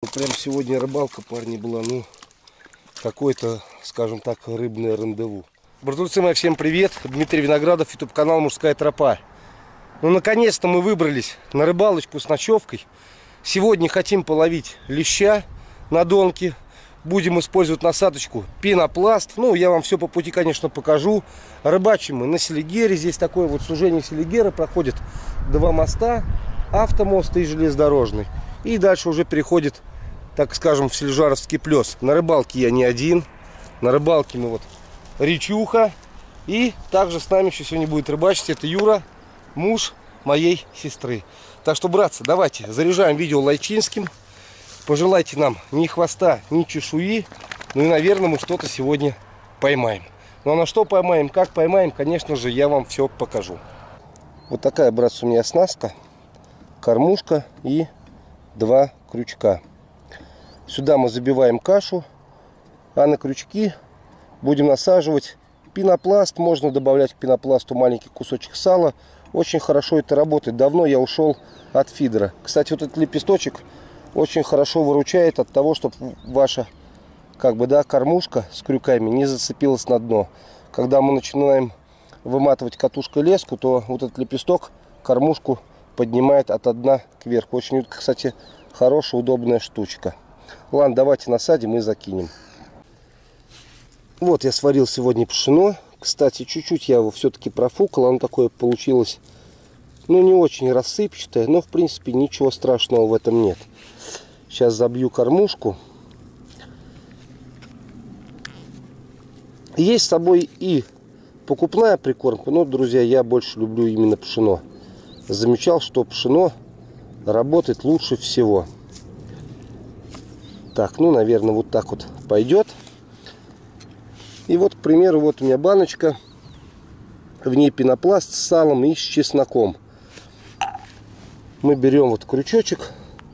прям сегодня рыбалка, парни, была, ну, какой-то, скажем так, рыбное рандеву. Братурцы мои, всем привет. Дмитрий Виноградов, YouTube канал Мужская Тропа. Ну, наконец-то мы выбрались на рыбалочку с ночевкой. Сегодня хотим половить леща на донке. Будем использовать насадочку пенопласт. Ну, я вам все по пути, конечно, покажу. Рыбачим мы на Селигере. Здесь такое вот сужение Селигера. Проходит два моста. Автомост и железнодорожный. И дальше уже переходит, так скажем, в Селижаровский плес. На рыбалке я не один. На рыбалке мы вот речуха. И также с нами еще сегодня будет рыбачить. Это Юра, муж моей сестры. Так что, братцы, давайте заряжаем видео лайчинским. Пожелайте нам ни хвоста, ни чешуи. Ну и, наверное, мы что-то сегодня поймаем. Ну а на что поймаем, как поймаем, конечно же, я вам все покажу. Вот такая, братцы, у меня оснастка. Кормушка и два крючка. Сюда мы забиваем кашу, а на крючки будем насаживать пенопласт. Можно добавлять к пенопласту маленький кусочек сала. Очень хорошо это работает. Давно я ушел от фидера. Кстати, вот этот лепесточек очень хорошо выручает от того, чтобы ваша, как бы, да, кормушка с крюками не зацепилась на дно. Когда мы начинаем выматывать катушкой леску, то вот этот лепесток кормушку поднимает от дна кверху. Очень, кстати, хорошая, удобная штучка. Ладно, давайте насадим и закинем. Вот я сварил сегодня пшено. Кстати, чуть-чуть я его все-таки профукал. Оно такое получилось, ну, не очень рассыпчатое, но, в принципе, ничего страшного в этом нет. Сейчас забью кормушку. Есть с собой и покупная прикормка, но, друзья, я больше люблю именно пшено. Замечал, что пшено работает лучше всего. Так, ну, наверное, вот так вот пойдет. И вот, к примеру, вот у меня баночка. В ней пенопласт с салом и с чесноком. Мы берем вот крючочек.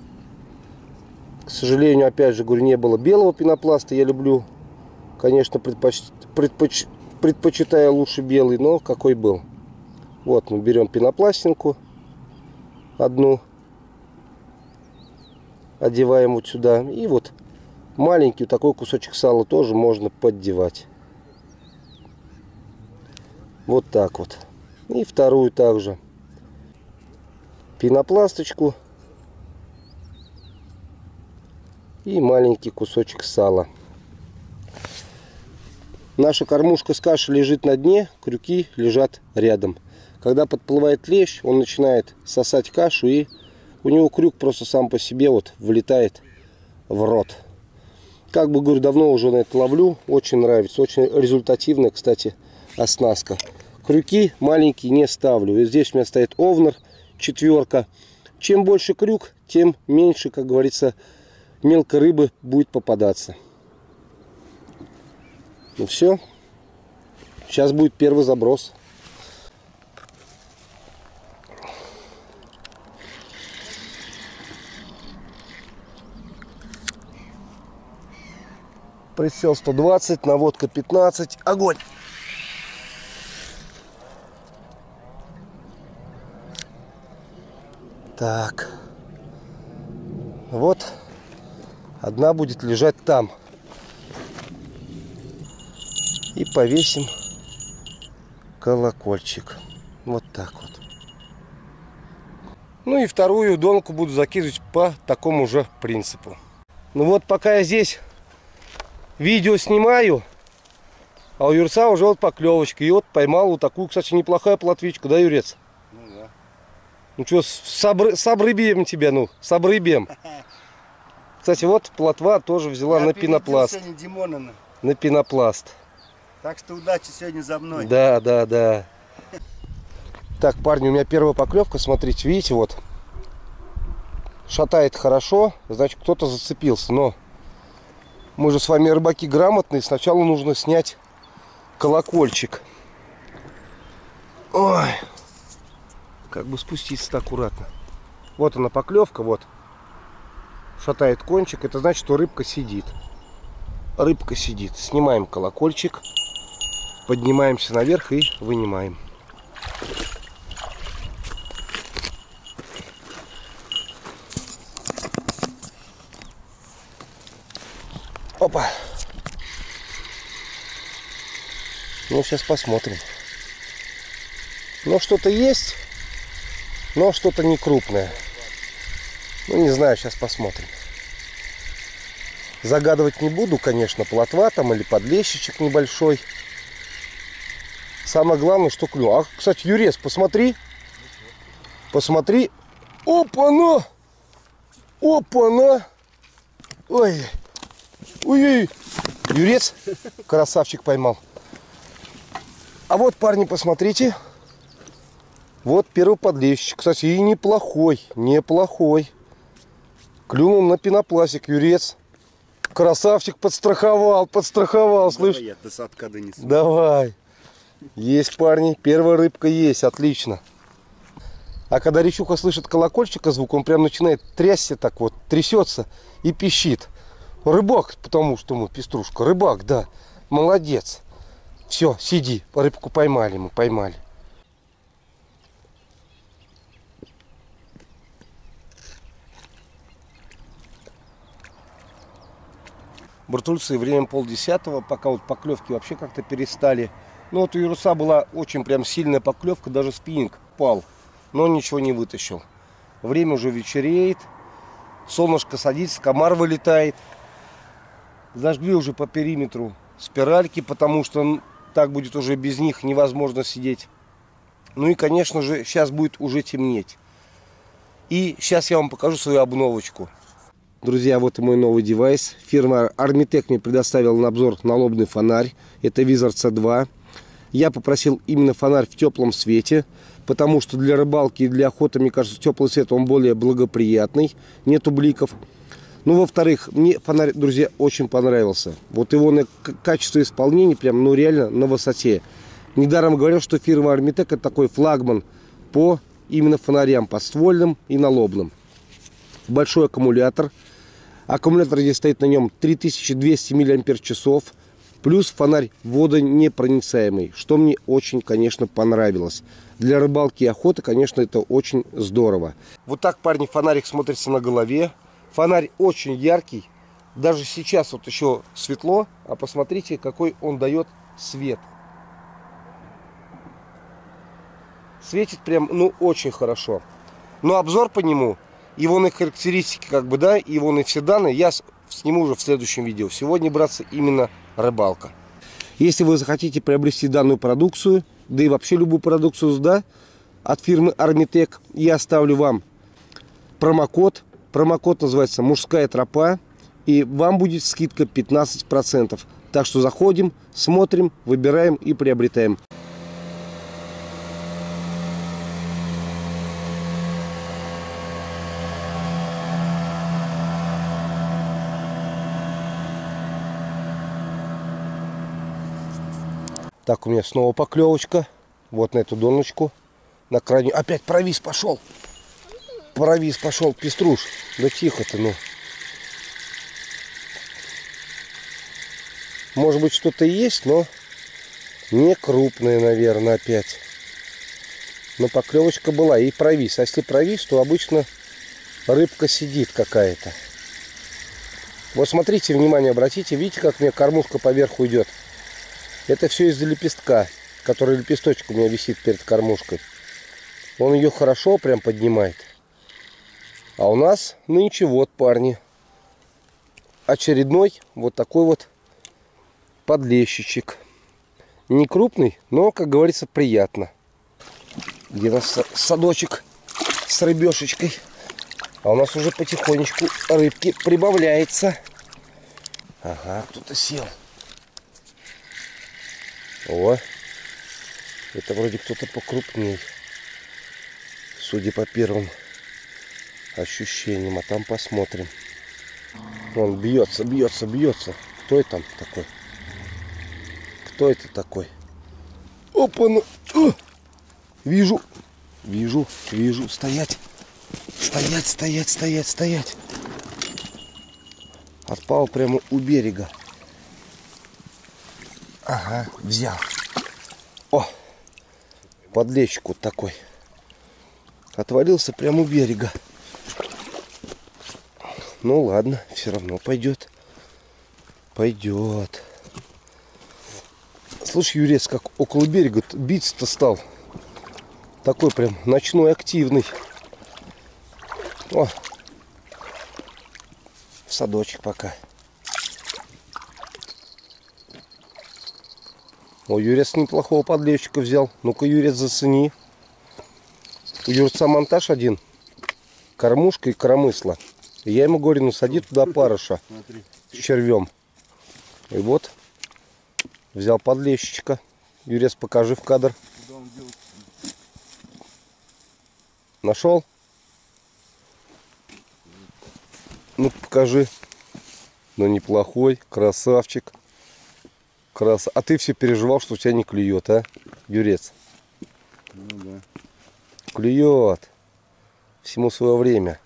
К сожалению, опять же, говорю, не было белого пенопласта. Я люблю, конечно, предпочитаю лучше белый, но какой был. Вот мы берем пенопластинку одну, одеваем вот сюда. И вот маленький такой кусочек сала тоже можно поддевать. Вот так вот. И вторую также. Пенопласточку. И маленький кусочек сала. Наша кормушка с кашей лежит на дне, крюки лежат рядом. Когда подплывает лещ, он начинает сосать кашу, и у него крюк просто сам по себе вот влетает в рот. Как бы, говорю, давно уже на это ловлю, очень нравится, очень результативная, кстати, оснастка. Крюки маленькие не ставлю. И здесь у меня стоит овнер 4. Чем больше крюк, тем меньше, как говорится, мелкой рыбы будет попадаться. Ну все. Сейчас будет первый заброс. Прицел 120, наводка 15. Огонь! Так. Вот. Одна будет лежать там. И повесим колокольчик. Вот так вот. Ну и вторую донку буду закидывать по такому же принципу. Ну вот, пока я здесь видео снимаю, а у Юрца уже вот поклевочка. И вот поймал вот такую, кстати, неплохая плотвичку, да, Юрец? Ну да. Ну что, с обрыбьем тебя, ну, с обрыбьем. Кстати, вот плотва тоже взяла на пенопласт. На пенопласт. Так что удачи сегодня за мной. Да, да, да. Так, парни, у меня первая поклевка, смотрите, видите, вот. Шатает хорошо, значит, кто-то зацепился, но мы же с вами рыбаки грамотные. Сначала нужно снять колокольчик. Ой. Как бы спуститься-то аккуратно. Вот она поклевка, вот. Шатает кончик, это значит, что рыбка сидит. Рыбка сидит. Снимаем колокольчик. Поднимаемся наверх и вынимаем. Опа. Ну, сейчас посмотрим. Ну, что-то есть, но что-то не крупное. Ну, не знаю, сейчас посмотрим. Загадывать не буду, конечно, плотва там или подлещичек небольшой. Самое главное, что клюв. А, кстати, Юрец, посмотри. Посмотри. Опа-на! Опа-на! Ой. Ой-ой. Юрец, красавчик, поймал. А вот, парни, посмотрите. Вот первый подлещик. Кстати, и неплохой. Неплохой. Клюнул на пенопластик, Юрец. Красавчик, подстраховал, слышь. Давай я до садка донесу. Давай. Есть, парни. Первая рыбка есть. Отлично. А когда речуха слышит колокольчика звук, он прям начинает трясся так вот, трясется и пищит. Рыбак, потому что мы, пеструшка, рыбак, да. Молодец. Все, сиди. Рыбку поймали мы, поймали. Братульцы, время 9:30, пока вот поклевки вообще как-то перестали. Ну вот у Юруса была очень прям сильная поклевка, даже спиннинг пал, но ничего не вытащил. Время уже вечереет, солнышко садится, комар вылетает. Зажгли уже по периметру спиральки, потому что так будет уже без них невозможно сидеть. Ну и, конечно же, сейчас будет уже темнеть. И сейчас я вам покажу свою обновочку. Друзья, вот и мой новый девайс. Фирма Armitec мне предоставила на обзор налобный фонарь. Это Визор C2. Я попросил именно фонарь в теплом свете, потому что для рыбалки и для охоты, мне кажется, теплый свет он более благоприятный. Нету бликов. Ну, во-вторых, мне фонарь, друзья, очень понравился. Вот его качество исполнения прям, ну, реально на высоте. Недаром говорил, что фирма Armitec это такой флагман по именно фонарям подствольным и налобным. Большой аккумулятор. Аккумулятор здесь стоит, на нем 3200 мАч. Плюс фонарь водонепроницаемый, что мне очень, конечно, понравилось. Для рыбалки и охоты, конечно, это очень здорово. Вот так, парни, фонарик смотрится на голове. Фонарь очень яркий. Даже сейчас вот еще светло, а посмотрите, какой он дает свет. Светит прям, ну, очень хорошо. Но обзор по нему, его характеристики, как бы, да, его все данные я сниму уже в следующем видео. Сегодня, братцы, именно рыбалка. Если вы захотите приобрести данную продукцию, да и вообще любую продукцию, да, от фирмы Armitec, я оставлю вам промокод. Промокод называется «Мужская тропа». И вам будет скидка 15%. Так что заходим, смотрим, выбираем и приобретаем. Так, у меня снова поклевочка. Вот на эту доночку. На крайнюю. Опять провис пошел. Провис пошел, пеструш. Да тихо ты, ну. Может быть, что-то есть, но не крупная, наверное, опять. Но поклевочка была и провис. А если провис, то обычно рыбка сидит какая-то. Вот смотрите, внимание обратите. Видите, как у меня кормушка поверху идет? Это все из-за лепестка, который лепесточек у меня висит перед кормушкой. Он ее хорошо прям поднимает. А у нас нынче вот, парни, очередной вот такой вот подлещичек. Не крупный, но, как говорится, приятно. Где-то садочек с рыбешечкой. А у нас уже потихонечку рыбки прибавляется. Ага, кто-то сел. О, это вроде кто-то покрупней, судя по первым ощущениям. А там посмотрим. Он бьется, бьется, бьется. Кто это там такой? Кто это такой? Опа, ну. Вижу, вижу, вижу. Стоять, стоять, стоять, стоять, стоять. Отпал прямо у берега. Ага, взял. О, подлещик вот такой. Отвалился прямо у берега. Ну ладно, все равно пойдет. Пойдет. Слушай, Юрец, как около берега биться-то стал. Такой прям ночной активный. О, в садочек пока. О, Юрец неплохого подлещика взял. Ну-ка, Юрец, зацени. У Юрца монтаж один. Кормушка и коромысло. И я ему говорю, ну сади туда парыша. Смотри. С червем. И вот взял подлещичка. Юрец, покажи в кадр. Куда он делает? Нашел? Ну покажи. Ну неплохой, красавчик. А ты все переживал, что у тебя не клюет, а, Юрец? Ну да. Клюет. Всему свое время.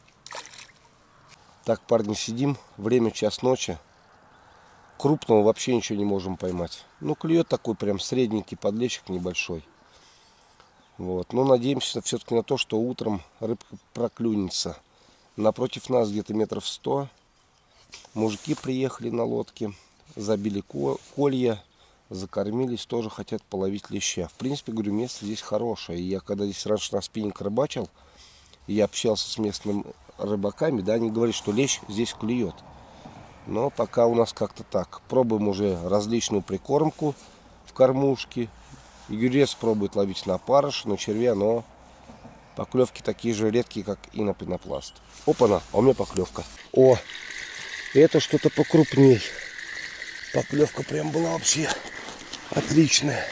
Так, парни, сидим. Время 1 ночи. Крупного вообще ничего не можем поймать. Ну, клюет такой прям средненький подлещик небольшой. Вот. Но надеемся все-таки на то, что утром рыбка проклюнется. Напротив нас где-то метров 100. Мужики приехали на лодке. Забили колья. Закормились. Тоже хотят половить леща. В принципе, говорю, место здесь хорошее. И я когда здесь раньше на спиннинг рыбачил, и я общался с местными рыбаками, да, они говорят, что лещ здесь клюет. Но пока у нас как-то так. Пробуем уже различную прикормку в кормушке. Юрец пробует ловить на парыш, на червя, но поклевки такие же редкие, как и на пенопласт. Опа-на, а у меня поклевка. О, это что-то покрупней. Поклевка прям была вообще отличная.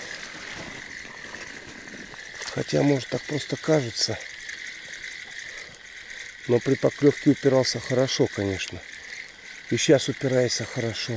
Хотя, может, так просто кажется. Но при поклевке упирался хорошо, конечно. И сейчас упирается хорошо.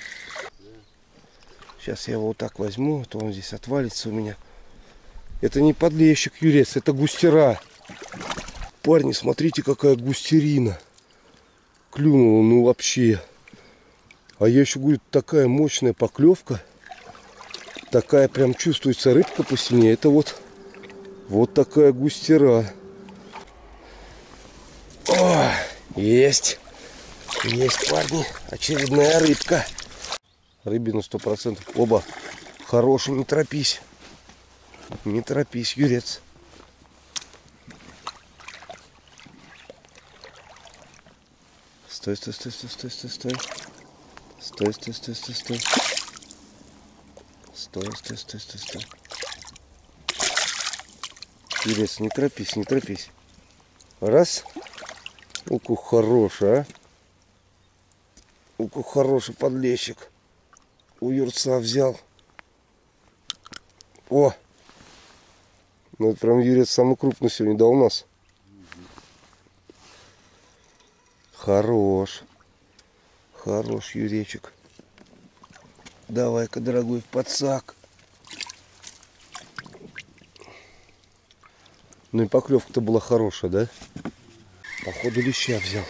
Сейчас я его вот так возьму, а то он здесь отвалится у меня. Это не подлещик, Юрец, это густера. Парни, смотрите, какая густерина. Клюнула, ну вообще. А я еще говорю, такая мощная поклевка. Такая прям чувствуется рыбка по сине. Это вот такая густера. О, есть. Есть, парни. Очередная рыбка. Рыбина 100%. Оба. Хороший, не торопись. Не торопись, Юрец. Стой, стой, стой, стой, стой, стой, стой. Стой, стой, стой, стой, стой. Стой, стой, стой, стой, стой. Юрец, не торопись, не торопись. Раз. Уку хороший, а. Уку хороший подлещик. У Юрца взял. О! Ну это прям Юрец самый крупный сегодня, да, у нас? Хорош. Хорош, Юречек. Давай-ка, дорогой, в подсак. Ну и поклевка-то была хорошая, да? Походу леща взял.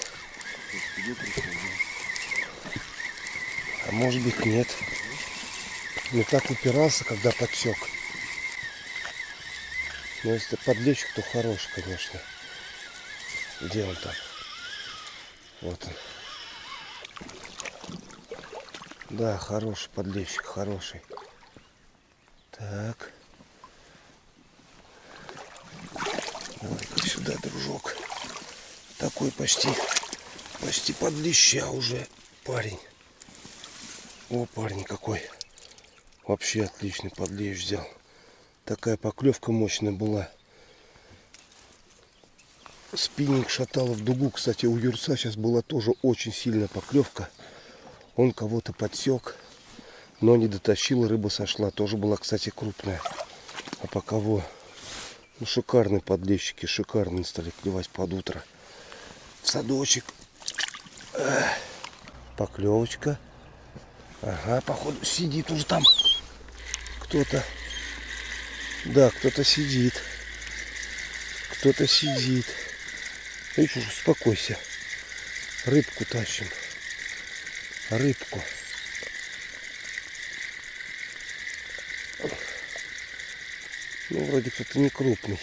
А может быть нет. Не так упирался, когда подсек. Но если подлещик, то хороший, конечно. Где он там? Вот он. Да, хороший подлещик, хороший. Так. Давай-ка сюда, дружок. Такой почти под леща уже парень. О, парень какой. Вообще отличный подлещ взял. Такая поклевка мощная была. Спиннинг шатало в дугу. Кстати, у Юрца сейчас была тоже очень сильная поклевка. Он кого-то подсек, но не дотащил, рыба сошла. Тоже была, кстати, крупная. А по кого? Ну, шикарные подлещики, шикарные стали клевать под утро. В садочек. Поклевочка. Ага, походу сидит уже там кто-то. Да, кто-то сидит. Кто-то сидит. Видишь, уже успокойся. Рыбку тащим. Рыбку. Ну, вроде кто-то не крупный.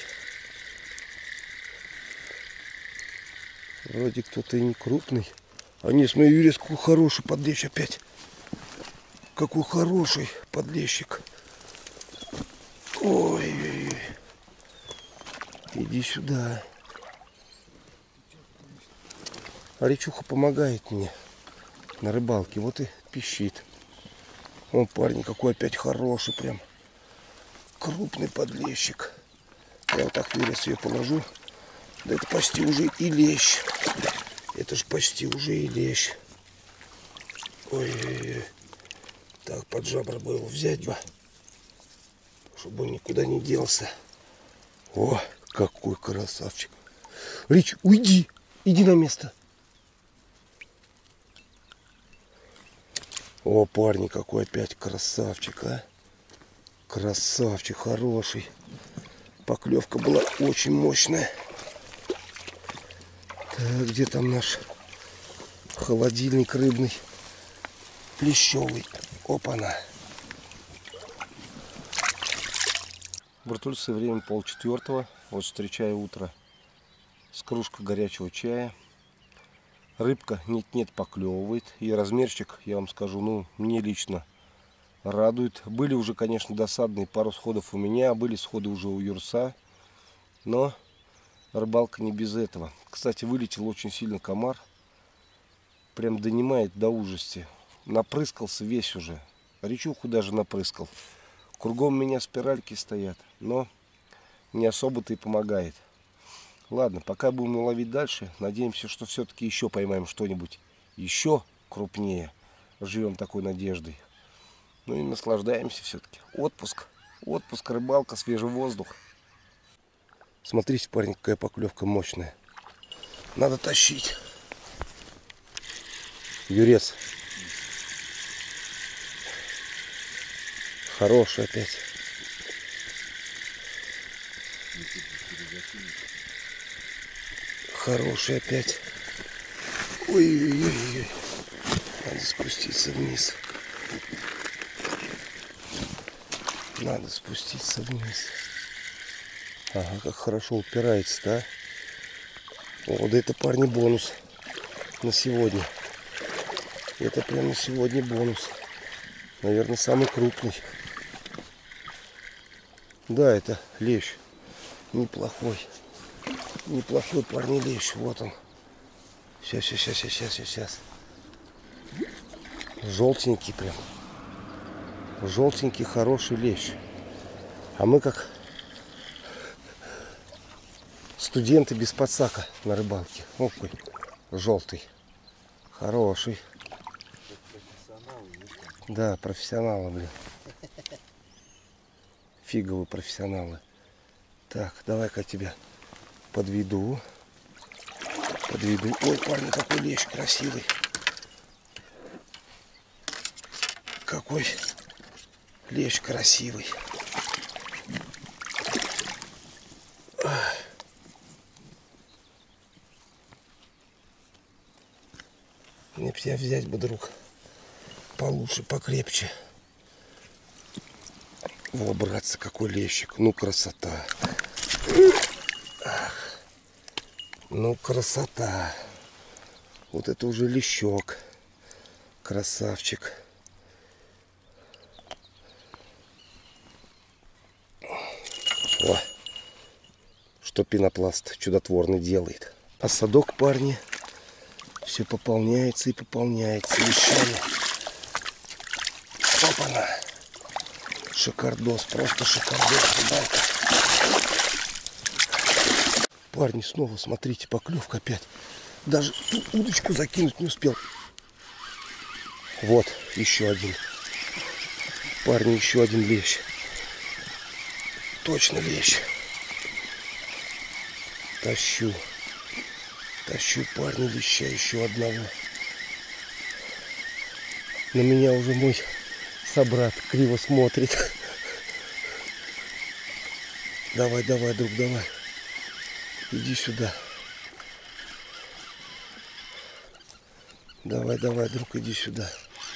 Вроде кто-то и не крупный. А не, смотри, Юрец, какой хороший подлещ опять. Какой хороший подлещик. Ой-ой-ой. Иди сюда. А речуха помогает мне на рыбалке. Вот и пищит. Вон, парень, какой опять хороший прям. Крупный подлещик. Я вот так вырез ее положу. Да это почти уже и лещ. Это же почти уже и лещ. Ой-ой-ой. Так, под жабры бы его взять бы. Чтобы он никуда не делся. О, какой красавчик. Рич, уйди. Иди на место. О, парни, какой опять красавчик, а. Красавчик, хороший. Поклевка была очень мощная. Так, где там наш холодильник рыбный? Плещевый. Опа-на. Братульцы, время 3:30. Вот встречаю утро с кружкой горячего чая. Рыбка нет-нет поклевывает. И размерчик, я вам скажу, ну, мне лично радует. Были уже, конечно, досадные пару сходов у меня, были сходы уже у Юрса. Но рыбалка не без этого. Кстати, вылетел очень сильно комар. Прям донимает до ужасти. Напрыскался весь уже. Речуху даже напрыскал. Кругом меня спиральки стоят. Но не особо-то и помогает. Ладно, пока будем ловить дальше. Надеемся, что все-таки еще поймаем что-нибудь еще крупнее. Живем такой надеждой. Ну и наслаждаемся все-таки. Отпуск. Отпуск, рыбалка, свежий воздух. Смотрите, парень, какая поклевка мощная. Надо тащить. Юрец. Хороший опять. Хороший опять. Ой-ой-ой. Надо спуститься вниз. Надо спуститься вниз. Ага, как хорошо упирается, да? О, да это, парни, бонус на сегодня. Это прям на сегодня бонус. Наверное, самый крупный. Да, это лещ. Неплохой. Неплохой, парни, лещ. Вот он. Сейчас. Желтенький прям. Желтенький, хороший лещ. А мы как студенты без подсака на рыбалке. Ох, какой желтый. Хороший. Да, профессионалы, блин. Фиговые профессионалы. Так, давай-ка я тебя подведу. Ой, парни, какой лещ красивый. Какой лещ красивый. Мне б тебя взять бы, друг, получше, покрепче. Во, братцы, какой лещик. Ну, красота. Ах. Ну, красота. Вот это уже лещок. Красавчик. О, что пенопласт чудотворный делает. А садок, парни, все пополняется и пополняется лещами. Опа-на. Шикардос, просто шикардос, ребята. Парни, снова, смотрите, поклевка опять. Даже удочку закинуть не успел. Вот, еще один. Парни, еще один лещ. Точно лещ. Тащу, парни, леща еще одного. На меня уже мой собрат криво смотрит. Давай, друг, давай. Иди сюда. Давай, друг, иди сюда.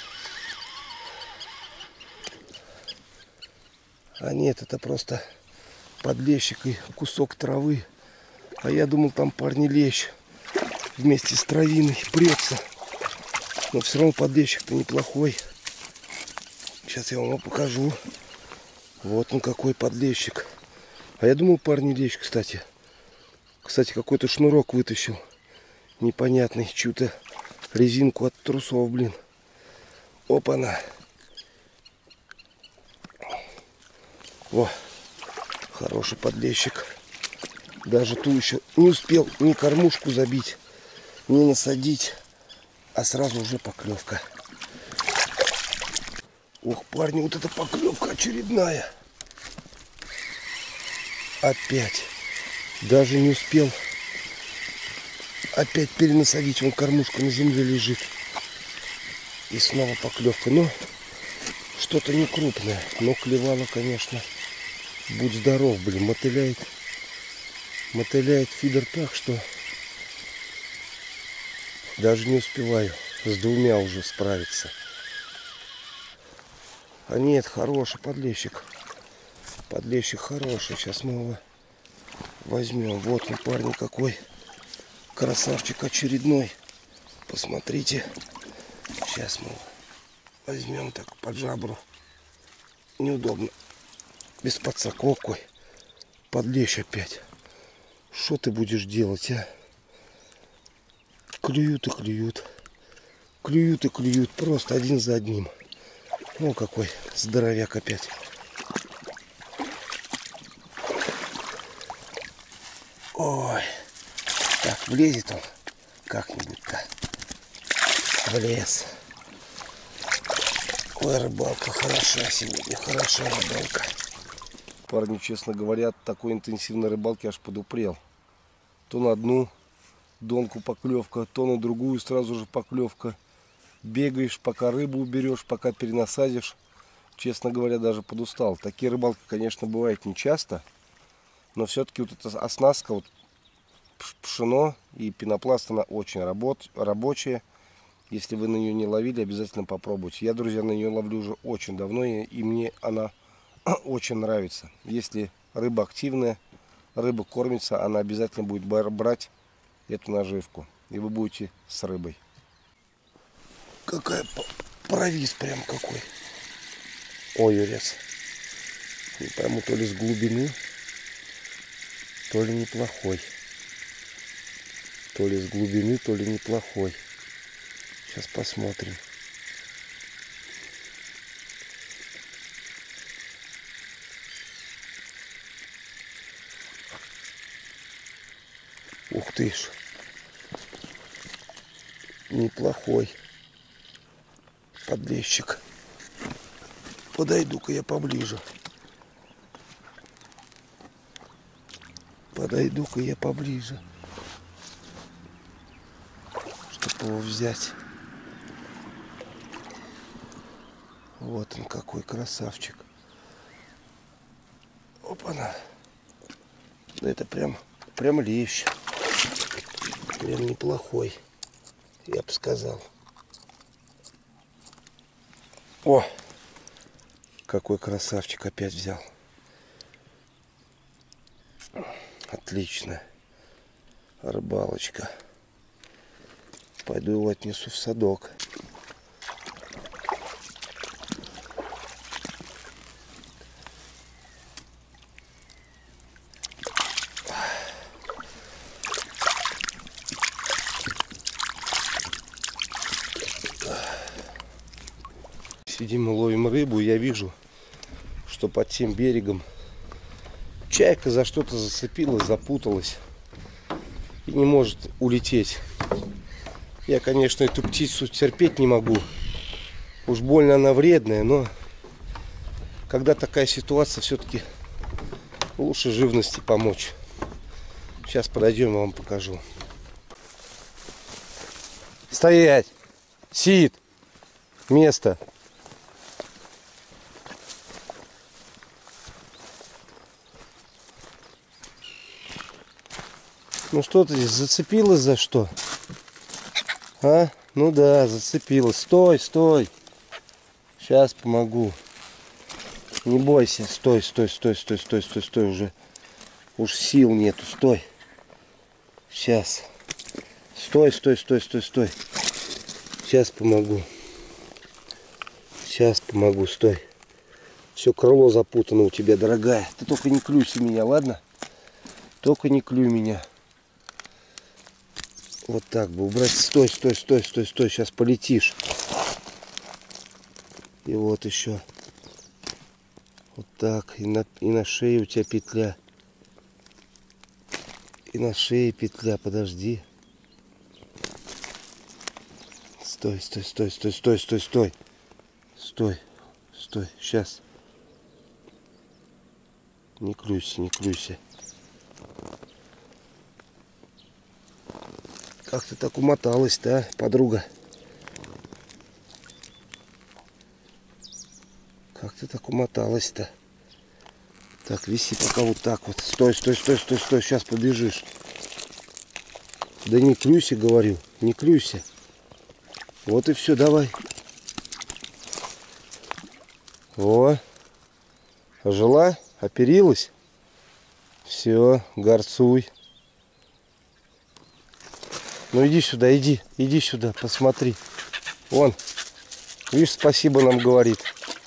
А нет, это просто подлещик и кусок травы. А я думал, там, парни, лещ вместе с травиной прется. Но все равно подлещик-то неплохой. Сейчас я вам покажу. Вот он какой подлещик. А я думал, парни, лещ, кстати. Кстати, какой-то шнурок вытащил. Непонятный. Чью-то резинку от трусов, блин. Опа-на. О, хороший подлещик. Даже ту еще не успел ни кормушку забить, ни насадить. А сразу уже поклевка. Ох, парни, вот эта поклевка очередная. Опять. Даже не успел. Опять перенасадить. Вон кормушка на земле лежит. И снова поклевка. Ну, что-то не крупное. Но клевало, конечно. Будь здоров, блин. Мотыляет. Мотыляет фидер так, что даже не успеваю с двумя уже справиться. А нет, хороший подлещик. Подлещик хороший. Сейчас мы его возьмем. Вот он, парни, какой красавчик очередной. Посмотрите. Сейчас мы его возьмем так под жабру. Неудобно. Без подсаков какой. Подлещ опять. Что ты будешь делать, а? Клюют и клюют. Клюют и клюют. Просто один за одним. Ну какой здоровяк опять. Ой. Так, влезет он как-нибудь-то. Влез. Ой, рыбалка хороша сегодня. Хорошая рыбалка. Парни, честно говоря, от такой интенсивной рыбалки аж подупрел. То на одну донку поклевка, то на другую сразу же поклевка. Бегаешь, пока рыбу уберешь, пока перенасадишь. Честно говоря, даже подустал. Такие рыбалки, конечно, бывают нечасто. Но все-таки вот эта оснастка, вот пшено и пенопласт, она очень рабочая. Если вы на нее не ловили, обязательно попробуйте. Я, друзья, на нее ловлю уже очень давно, и мне она очень нравится. Если рыба активная, рыба кормится, она обязательно будет брать эту наживку. И вы будете с рыбой. Какая провис прям какой. Ой, юрец. Не пойму, то ли с глубины, то ли неплохой. То ли с глубины, то ли неплохой. Сейчас посмотрим. Ух ты ж. Неплохой подлещик. Подойду-ка я поближе. Подойду-ка я поближе. Чтобы его взять. Вот он какой красавчик. Опа-на. Это прям лещ. Прям неплохой, я бы сказал. О! Какой красавчик опять взял. Отлично. Рыбалочка. Пойду его отнесу в садок. Сидим и ловим рыбу, и я вижу, что под тем берегом чайка за что-то зацепилась, запуталась и не может улететь. Я, конечно, эту птицу терпеть не могу. Уж больно она вредная, но когда такая ситуация, все-таки лучше живности помочь. Сейчас подойдем, я вам покажу. Стоять! Сид! Место! Ну что ты здесь зацепилась за что? А? Ну да, зацепилась. Стой, стой. Сейчас помогу. Не бойся. Стой, стой, стой, стой, стой, стой, стой. Уже уж сил нету. Стой. Сейчас. Стой, стой, стой, стой, стой. Сейчас помогу. Сейчас помогу, стой. Все крыло запутано у тебя, дорогая. Ты только не клюйся меня, ладно? Только не клюй меня. Вот так бы убрать. Стой, стой, стой, стой, стой. Сейчас полетишь. И вот еще. Вот так. И на шее у тебя петля. И на шее петля. Подожди. Стой, стой, стой, стой, стой, стой, стой. Стой, стой. Сейчас. Не клюйся, не клюйся. Как ты так умоталась-то, а, подруга? Как ты так умоталась-то? Так, виси пока вот так вот. Стой, стой, стой, стой, стой. Сейчас побежишь. Да не клюйся, говорю. Не клюйся. Вот и все, давай. О. Ожила? Оперилась? Все, горцуй. Ну иди сюда, иди. Иди сюда, посмотри. Вон. Видишь, спасибо нам говорит.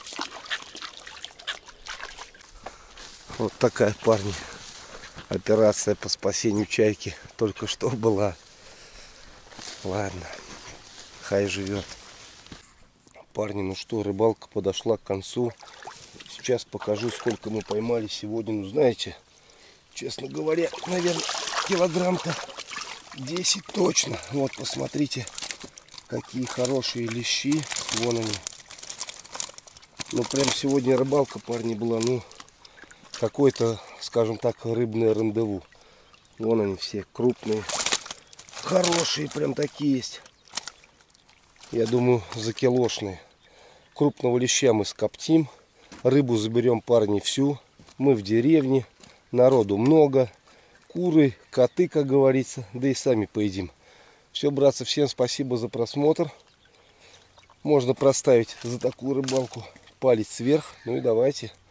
Вот такая, парни, операция по спасению чайки только что была. Ладно, хай живет. Парни, ну что, рыбалка подошла к концу. Сейчас покажу, сколько мы поймали сегодня. Ну, знаете, честно говоря, наверное, килограмм-то 10 точно. Вот, посмотрите, какие хорошие лещи. Вон они. Ну, прям сегодня рыбалка, парни, была, ну, какое-то, скажем так, рыбное рандеву. Вон они все крупные, хорошие, прям такие есть. Я думаю, закилошные. Крупного леща мы скоптим. Рыбу заберем, парни, всю. Мы в деревне, народу много. Куры, коты, как говорится, да и сами поедим. Все, братцы, всем спасибо за просмотр. Можно проставить за такую рыбалку палец вверх. Ну и давайте.